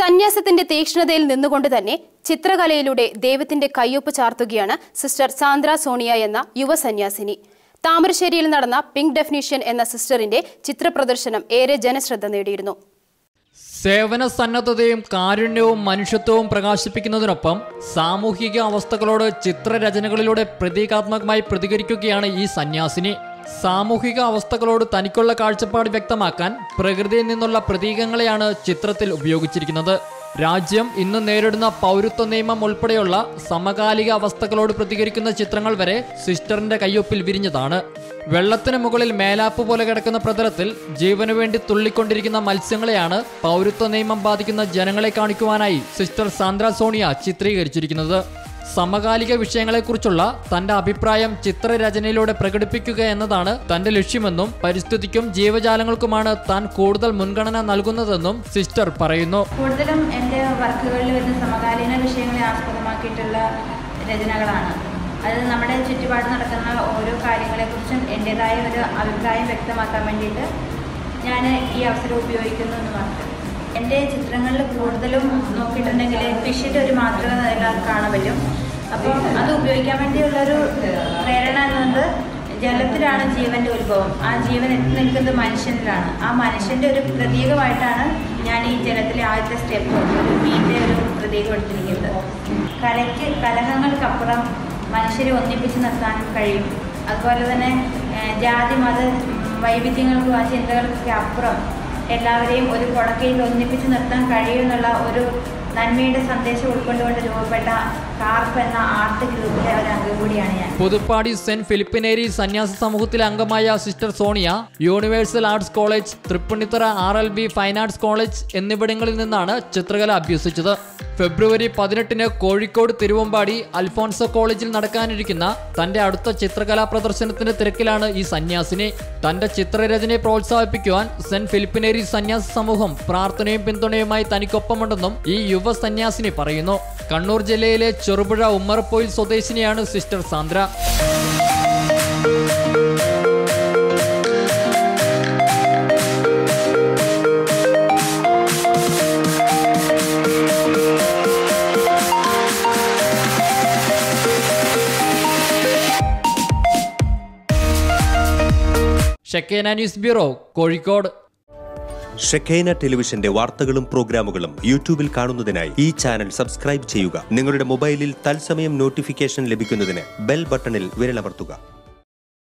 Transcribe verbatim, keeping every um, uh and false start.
സന്യാസത്തിന്റെ തീക്ഷ്ണതയിൽ നിന്നുകൊണ്ട് തന്നെ ചിത്രകലയിലൂടെ ദൈവത്തിന്റെ കയ്യൊപ്പ് ചാർത്തുകയാണ് സിസ്റ്റർ സാന്ദ്ര സോണിയ എന്ന യുവ സന്യാസിനി. താമരശ്ശേരിയിൽ നടന്ന പിങ്ക് ഡെഫിനിഷൻ എന്ന സിസ്റ്ററിന്റെ ചിത്രപ്രദർശനം ഏറെ ജനശ്രദ്ധ നേടിയിരുന്നു. സേവന സന്നദ്ധതയും കാരുണ്യവും മനുഷ്യത്വവും പ്രകാശിപ്പിക്കുന്നതിനൊപ്പം സാമൂഹിക അവസ്ഥകളോട് ചിത്രരചനകളിലൂടെ പ്രതീകാത്മകമായി പ്രതികരിക്കുകയാണ് ഈ സന്യാസിനി. സാമൂഹിക അവസ്ഥകളോട് തനിക്കുള്ള കാഴ്ചപ്പാട് വ്യക്തമാക്കാൻ പ്രകൃതിയിൽ നിന്നുള്ള പ്രതീകങ്ങളെയാണ് ചിത്രത്തിൽ ഉപയോഗിച്ചിരിക്കുന്നത്. രാജ്യം ഇന്ന് നേരിടുന്ന പൗരത്വ നിയമം ഉൾപ്പെടെയുള്ള സമകാലിക അവസ്ഥകളോട് പ്രതികരിക്കുന്ന ചിത്രങ്ങൾ വരെ സിസ്റ്ററിന്റെ കയ്യൊപ്പിൽ വിരിഞ്ഞതാണ്. വെള്ളത്തിന് മുകളിൽ മേലാപ്പ് പോലെ കിടക്കുന്ന പ്രതലത്തിൽ ജീവനു വേണ്ടി തുള്ളിക്കൊണ്ടിരിക്കുന്ന മത്സ്യങ്ങളെയാണ് പൗരത്വ നിയമം ബാധിക്കുന്ന ജനങ്ങളെ കാണിക്കുവാനായി സിസ്റ്റർ സാന്ദ്ര സോണിയ ചിത്രീകരിച്ചിരിക്കുന്നത്. സമകാലിക വിഷയങ്ങളെക്കുറിച്ചുള്ള തന്റെ അഭിപ്രായം ചിത്രരചനയിലൂടെ പ്രകടിപ്പിക്കുക എന്നതാണ് തന്റെ ലക്ഷ്യമെന്നും പരിസ്ഥിതിക്കും ജീവജാലങ്ങൾക്കുമാണ് താൻ കൂടുതൽ മുൻഗണന നൽകുന്നതെന്നും സിസ്റ്റർ പറയുന്നു. കൂടുതലും എൻ്റെ വർക്കുകളിൽ വരുന്ന സമകാലീന വിഷയങ്ങളെ ആസ്പദമാക്കിയിട്ടുള്ള രചനകളാണ്. അത് നമ്മുടെ ചുറ്റുപാട് നടക്കുന്ന ഓരോ കാര്യങ്ങളെക്കുറിച്ചും എൻ്റെതായ ഒരു അഭിപ്രായം വ്യക്തമാക്കാൻ വേണ്ടിയിട്ട് ഞാൻ ഈ അവസരം ഉപയോഗിക്കുന്നു എന്ന് മാത്രം. എൻ്റെ ചിത്രങ്ങളിൽ കൂടുതലും നോക്കിയിട്ടുണ്ടെങ്കിൽ ഫിഷിൻ്റെ ഒരു മാതൃക അതിനകത്ത് കാണാൻ പറ്റും. അപ്പോൾ അത് ഉപയോഗിക്കാൻ വേണ്ടിയുള്ളൊരു പ്രേരണ എന്നത് ജലത്തിലാണ് ജീവൻ്റെ ഉത്ഭവം. ആ ജീവൻ എത്തി നിൽക്കുന്നത് മനുഷ്യനിലാണ്. ആ മനുഷ്യൻ്റെ ഒരു പ്രതീകമായിട്ടാണ് ഞാൻ ഈ ജലത്തിലെ ആദ്യത്തെ സ്റ്റെപ്പ് ഒരു മീൻ്റെ ഒരു പ്രതീകം എടുത്തിരിക്കുന്നത്. കലയ്ക്ക് കലഹങ്ങൾക്കപ്പുറം മനുഷ്യരെ ഒന്നിപ്പിച്ച് നിർത്താനും കഴിയും. അതുപോലെ തന്നെ ജാതി മത വൈവിധ്യങ്ങൾക്കും ആ ചിന്തകൾക്കൊക്കെ അപ്പുറം എല്ലാവരെയും ഒരു കൊടക്കയിൽ ഒന്നിപ്പിച്ച് നിർത്താൻ കഴിയുമെന്നുള്ള ഒരു നന്മയുടെ സന്ദേശം ഉൾക്കൊണ്ടുകൊണ്ട് രൂപപ്പെട്ട കാർപ്പ് എന്ന ആർട്ട് ഗ്രൂപ്പിലെ ഒരു അംഗം കൂടിയാണ് ഞാൻ. പുതുപ്പാടി സെന്റ് ഫിലിപ്പിനേരി സന്യാസ സമൂഹത്തിലെ അംഗമായ sister Sonia universal arts college, Tripunithura R L B fine arts college എന്നിവിടങ്ങളിൽ നിന്നാണ് ചിത്രകല അഭ്യസിച്ചത്. ഫെബ്രുവരി പതിനെട്ടിന് കോഴിക്കോട് തിരുവമ്പാടി അൽഫോൺസോ കോളേജിൽ നടക്കാനിരിക്കുന്ന തന്റെ അടുത്ത ചിത്രകലാ പ്രദർശനത്തിന്റെ തിരക്കിലാണ് ഈ സന്യാസിനി. തന്റെ ചിത്രരചനയെ പ്രോത്സാഹിപ്പിക്കുവാൻ സെന്റ് ഫിലിപ്പിനേരി സന്യാസ സമൂഹം പ്രാർത്ഥനയും പിന്തുണയുമായി തനിക്കൊപ്പമുണ്ടെന്നും ഈ യുവ സന്യാസിനി പറയുന്നു. കണ്ണൂർ ജില്ലയിലെ ചെറുപുഴ ഉമ്മറപ്പൊയിൽ സ്വദേശിനിയാണ് sister Sandra. Shekinah news bureau, Kozhikode. Shekinah ടെലിവിഷന്റെ വാർത്തകളും പ്രോഗ്രാമുകളും യൂട്യൂബിൽ കാണുന്നതിനായി ഈ ചാനൽ സബ്സ്ക്രൈബ് ചെയ്യുക. നിങ്ങളുടെ മൊബൈലിൽ തത്സമയം നോട്ടിഫിക്കേഷൻ ലഭിക്കുന്നതിന് ബെൽ ബട്ടണിൽ വിരലമർത്തുക.